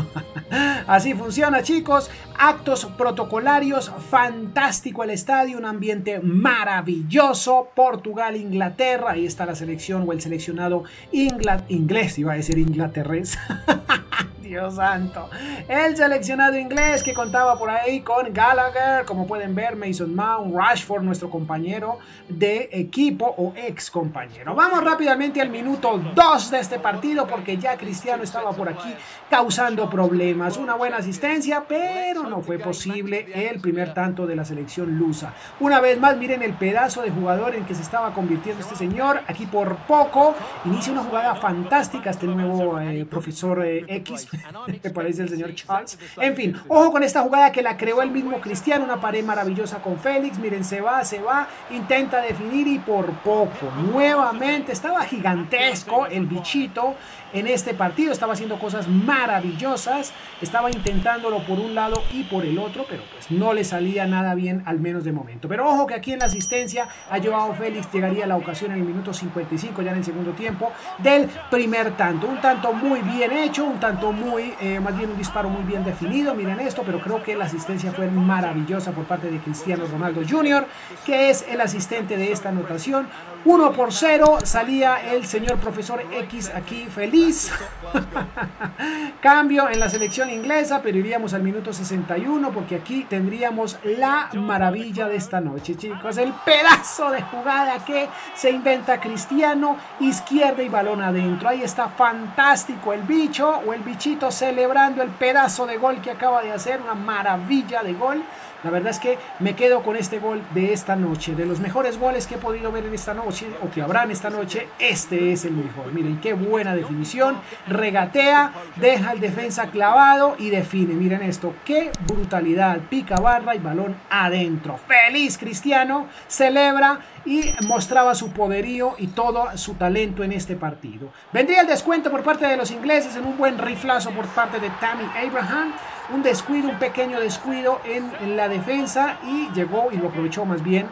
Así funciona, chicos. Actos protocolarios, fantástico el estadio, un ambiente maravilloso. Portugal, Inglaterra, ahí está la selección o el seleccionado ingla inglés, iba a decir inglaterrés. Dios santo. El seleccionado inglés que contaba por ahí con Gallagher, como pueden ver, Mason Mount, Rashford, nuestro compañero de equipo o ex compañero. Vamos rápidamente al minuto dos de este partido porque ya Cristiano estaba por aquí causando problemas. Una buena asistencia, pero no fue posible el primer tanto de la selección lusa. Una vez más, miren el pedazo de jugador en que se estaba convirtiendo este señor. Aquí por poco inicia una jugada fantástica este nuevo eh, profesor eh, X. Que parece el señor Charles. En fin, ojo con esta jugada que la creó el mismo Cristiano, una pared maravillosa con Félix. Miren, se va, se va, intenta definir y por poco. Nuevamente estaba gigantesco el bichito en este partido, estaba haciendo cosas maravillosas, estaba intentándolo por un lado y por el otro, pero pues no le salía nada bien, al menos de momento. Pero ojo que aquí en la asistencia a Joao Félix llegaría la ocasión en el minuto cincuenta y cinco, ya en el segundo tiempo, del primer tanto. Un tanto muy bien hecho, un tanto muy, eh, más bien un disparo muy bien definido, miren esto, pero creo que la asistencia fue maravillosa por parte de Cristiano Ronaldo junior, que es el asistente de esta anotación. uno por cero, salía el señor profesor X aquí feliz. Cambio en la selección inglesa, pero iríamos al minuto sesenta y uno porque aquí tendríamos la maravilla de esta noche, chicos. El pedazo de jugada que se inventa Cristiano, izquierda y balón adentro. Ahí está fantástico el bicho o el bichito celebrando el pedazo de gol que acaba de hacer, una maravilla de gol. La verdad es que me quedo con este gol de esta noche. De los mejores goles que he podido ver en esta noche, o que habrán esta noche, este es el mejor. Miren qué buena definición. Regatea, deja el defensa clavado y define. Miren esto, qué brutalidad. Pica barra y balón adentro. Feliz Cristiano, celebra y mostraba su poderío y todo su talento en este partido. Vendría el descuento por parte de los ingleses en un buen riflazo por parte de Tammy Abraham. Un descuido, un pequeño descuido en, en la defensa y llegó y lo aprovechó más bien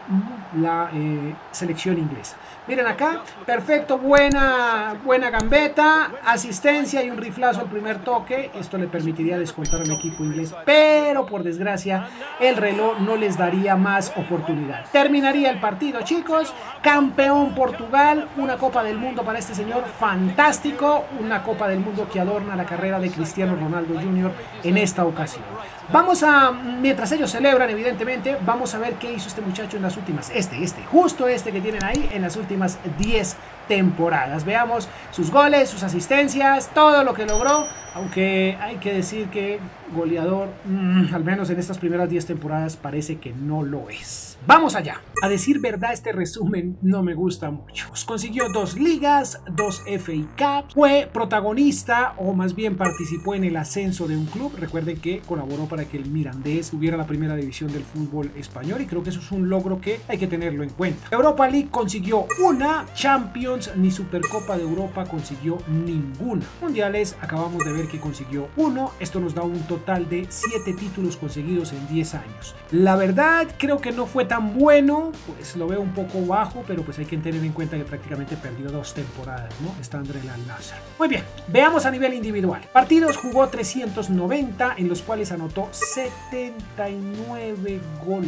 la eh, selección inglesa. Miren acá, perfecto, buena, buena gambeta, asistencia y un riflazo al primer toque. Esto le permitiría descontar al equipo inglés, pero por desgracia el reloj no les daría más oportunidad. Terminaría el partido, chicos. Campeón Portugal, una Copa del Mundo para este señor fantástico, una Copa del Mundo que adorna la carrera de Cristiano Ronaldo junior en esta ocasión. Vamos a, mientras ellos celebran, evidentemente, vamos a ver qué hizo este muchacho en las últimas, este, este, justo este que tienen ahí, en las últimas diez temporadas. Veamos sus goles, sus asistencias, todo lo que logró, aunque hay que decir que goleador, mmm, al menos en estas primeras diez temporadas, parece que no lo es. Vamos allá. A decir verdad, este resumen no me gusta mucho. Consiguió dos ligas, dos F A Cup, fue protagonista, o más bien participó en el ascenso de un club. Recuerden que colaboró para que el Mirandés hubiera la primera división del fútbol español, y creo que eso es un logro que hay que tenerlo en cuenta. Europa League consiguió una, Champions ni Supercopa de Europa consiguió ninguna. Mundiales acabamos de ver que consiguió uno. Esto nos da un total de siete títulos conseguidos en diez años. La verdad, creo que no fue tan bueno, pues lo veo un poco bajo, pero pues hay que tener en cuenta que prácticamente perdió dos temporadas, ¿no? Estando en el Al-Nassr. Muy bien, veamos a nivel individual. Partidos jugó trescientos noventa, en los cuales anotó setenta y nueve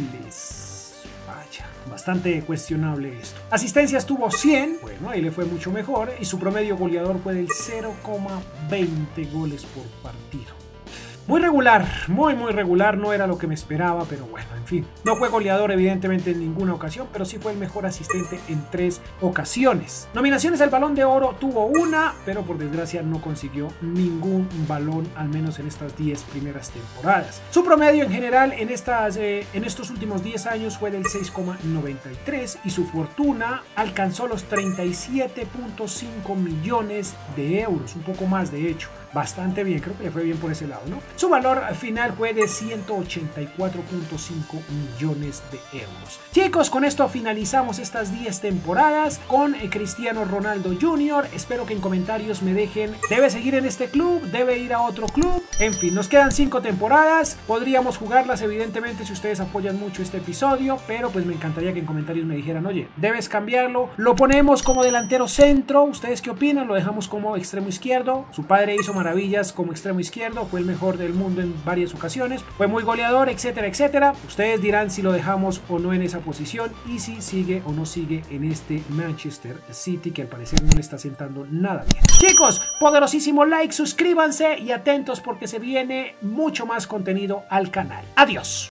goles. Vaya, bastante cuestionable esto. Asistencias tuvo cien, bueno, ahí le fue mucho mejor, y su promedio goleador fue del cero coma veinte goles por partido. Muy regular, muy muy regular, no era lo que me esperaba, pero bueno, en fin. No fue goleador evidentemente en ninguna ocasión, pero sí fue el mejor asistente en tres ocasiones. Nominaciones al Balón de Oro tuvo una, pero por desgracia no consiguió ningún balón, al menos en estas diez primeras temporadas. Su promedio en general en, estas, eh, en estos últimos diez años fue del seis coma noventa y tres y su fortuna alcanzó los treinta y siete punto cinco millones de euros, un poco más de hecho. Bastante bien, creo que le fue bien por ese lado, ¿no? Su valor final fue de ciento ochenta y cuatro punto cinco millones de euros. Chicos, con esto finalizamos estas diez temporadas con eh, Cristiano Ronaldo junior Espero que en comentarios me dejen, ¿debe seguir en este club? ¿Debe ir a otro club? En fin, nos quedan cinco temporadas. Podríamos jugarlas evidentemente si ustedes apoyan mucho este episodio, pero pues me encantaría que en comentarios me dijeran, oye, ¿debes cambiarlo? ¿Lo ponemos como delantero centro? ¿Ustedes qué opinan? ¿Lo dejamos como extremo izquierdo? Su padre hizo maravillas como extremo izquierdo, fue el mejor del mundo en varias ocasiones, fue muy goleador, etcétera, etcétera. Ustedes dirán si lo dejamos o no en esa posición y si sigue o no sigue en este Manchester City, que al parecer no le está sentando nada bien. Chicos, poderosísimo like, suscríbanse y atentos porque se viene mucho más contenido al canal. Adiós.